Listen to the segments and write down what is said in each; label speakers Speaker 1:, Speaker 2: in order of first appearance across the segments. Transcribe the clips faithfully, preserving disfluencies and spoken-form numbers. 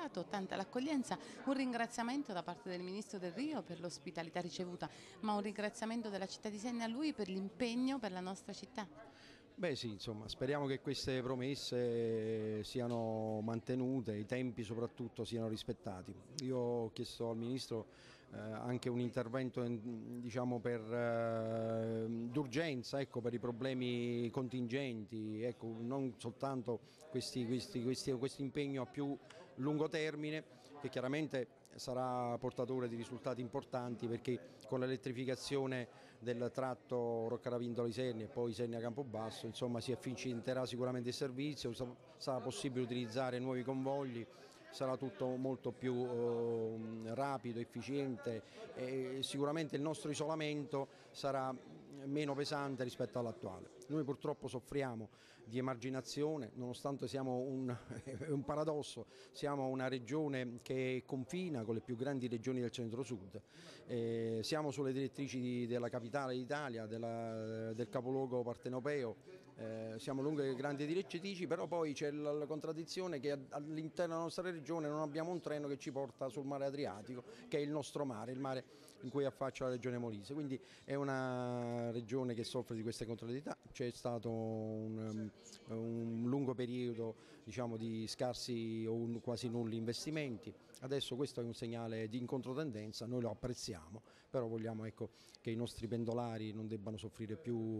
Speaker 1: accettato, tanta l'accoglienza, un ringraziamento da parte del Ministro Del Rio per l'ospitalità ricevuta, ma un ringraziamento della città di Isernia a lui per l'impegno per la nostra città.
Speaker 2: Beh sì, insomma, speriamo che queste promesse siano mantenute, i tempi soprattutto siano rispettati. Io ho chiesto al Ministro eh, anche un intervento diciamo, per, eh, d'urgenza, ecco, per i problemi contingenti, ecco, non soltanto questi, questi, questi, questo impegno a più lungo termine, che chiaramente sarà portatore di risultati importanti, perché con l'elettrificazione del tratto Roccaravindola-Isernia e poi Isernia-Campobasso insomma si efficienterà sicuramente il servizio, sarà possibile utilizzare nuovi convogli, sarà tutto molto più eh, rapido, efficiente e sicuramente il nostro isolamento sarà meno pesante rispetto all'attuale. Noi purtroppo soffriamo di emarginazione, nonostante siamo un, è un paradosso, siamo una regione che confina con le più grandi regioni del centro-sud, eh, siamo sulle direttrici di, della capitale d'Italia, del capoluogo partenopeo, eh, siamo lungo le grandi direttrici, però poi c'è la, la contraddizione che all'interno della nostra regione non abbiamo un treno che ci porta sul mare Adriatico, che è il nostro mare, il mare in cui affaccia la regione Molise, quindi è una regione che soffre di queste contraddizioni. C'è stato un, un lungo periodo diciamo, di scarsi o un, quasi nulli investimenti, adesso questo è un segnale di incontrotendenza, noi lo apprezziamo, però vogliamo ecco, che i nostri pendolari non debbano soffrire più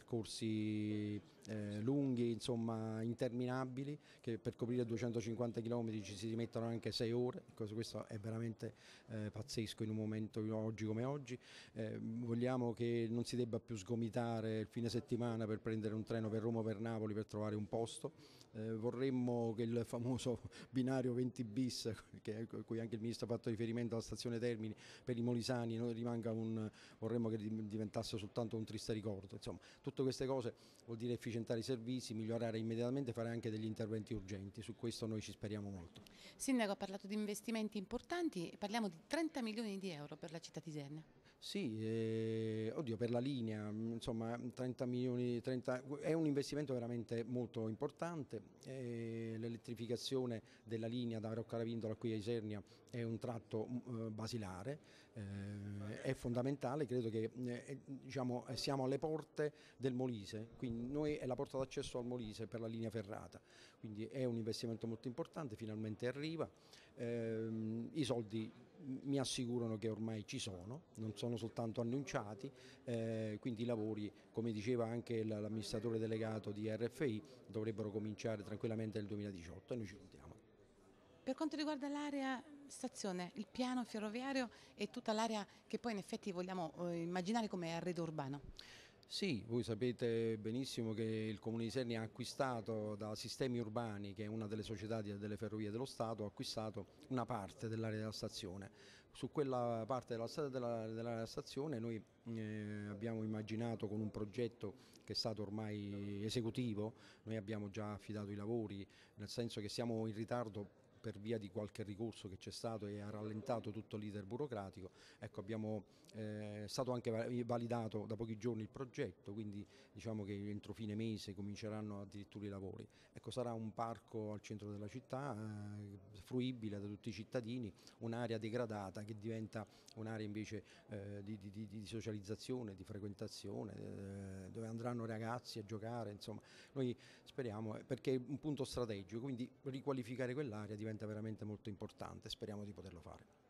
Speaker 2: percorsi eh, lunghi, insomma interminabili, che per coprire duecentocinquanta chilometri ci si rimettono anche sei ore, questo è veramente eh, pazzesco in un momento oggi come oggi, eh, vogliamo che non si debba più sgomitare il fine settimana per prendere un treno per Roma o per Napoli per trovare un posto, eh, vorremmo che il famoso binario venti bis, che, a cui anche il Ministro ha fatto riferimento alla stazione Termini, per i molisani non rimanga un, vorremmo che diventasse soltanto un triste ricordo, insomma tutte queste cose vuol dire efficientare i servizi, migliorare immediatamente, fare anche degli interventi urgenti, su questo noi ci speriamo molto.
Speaker 1: Sindaco ha parlato di investimenti importanti, parliamo di trenta milioni di euro per la città di Isernia.
Speaker 2: Sì, eh, oddio, per la linea, insomma trenta milioni, trenta, è un investimento veramente molto importante, eh, l'elettrificazione della linea da Roccaravindola qui a Isernia è un tratto eh, basilare, eh, è fondamentale, credo che eh, diciamo, siamo alle porte del Molise, quindi noi è la porta d'accesso al Molise per la linea ferrata, quindi è un investimento molto importante, finalmente arriva, eh, i soldi mi assicurano che ormai ci sono, non sono soltanto annunciati, eh, quindi i lavori, come diceva anche l'amministratore delegato di R F I, dovrebbero cominciare tranquillamente nel duemiladiciotto e noi ci contiamo.
Speaker 1: Per quanto riguarda l'area stazione, il piano ferroviario e tutta l'area che poi in effetti vogliamo eh, immaginare come arredo urbano.
Speaker 2: Sì, voi sapete benissimo che il Comune di Isernia ha acquistato da Sistemi Urbani, che è una delle società delle ferrovie dello Stato, ha acquistato una parte dell'area della stazione. Su quella parte della, della, della stazione noi eh, abbiamo immaginato con un progetto che è stato ormai esecutivo, noi abbiamo già affidato i lavori, nel senso che siamo in ritardo per via di qualche ricorso che c'è stato e ha rallentato tutto l'iter burocratico, ecco, abbiamo, eh, è stato anche validato da pochi giorni il progetto, quindi diciamo che entro fine mese cominceranno addirittura i lavori. Ecco, sarà un parco al centro della città, eh, fruibile da tutti i cittadini, un'area degradata che diventa un'area invece eh, di, di, di socializzazione, di frequentazione, eh, dove andranno ragazzi a giocare, insomma, noi speriamo, perché è un punto strategico, quindi riqualificare quell'area diventa veramente molto importante, speriamo di poterlo fare.